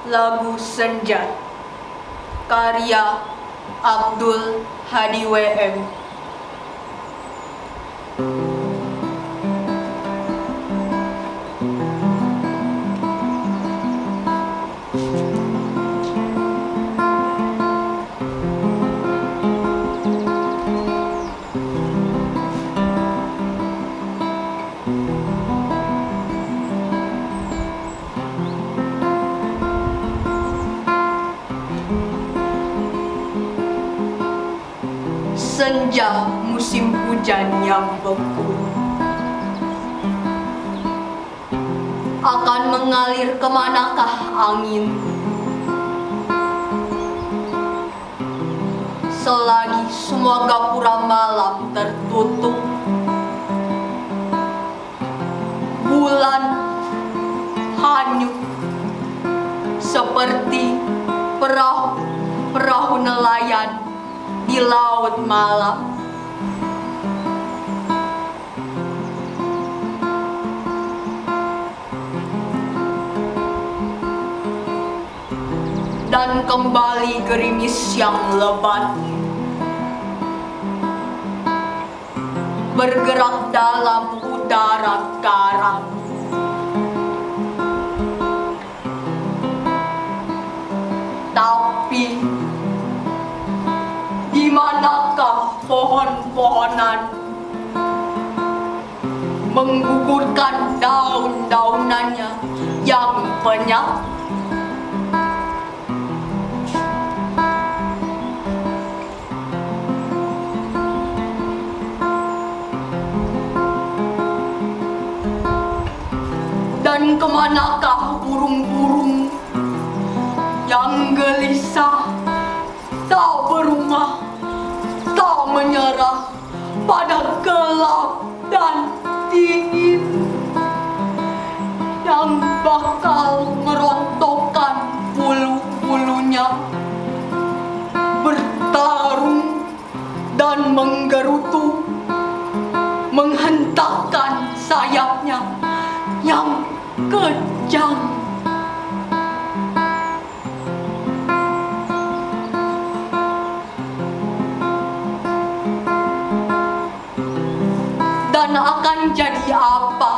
Lagu Senja, karya Abdul Hadi WM. Senja musim hujan yang beku akan mengalir kemanakah angin, selagi semua gapura malam tertutup. Bulan hanyut seperti perahu nelayan di laut malam. Dan kembali gerimis yang lebat bergerak dalam udara karam. Tapi di manakah pohon-pohonan menggugurkan daun-daunannya yang penyap? Dan kemanakah burung-burung yang gelisah, tak berumah, tak menyerah pada gelap dan dingin, yang bakal merontokkan bulu-bulunya, bertarung dan menggerutu, menghentakkan sayapnya yang kejam. Dan akan jadi apa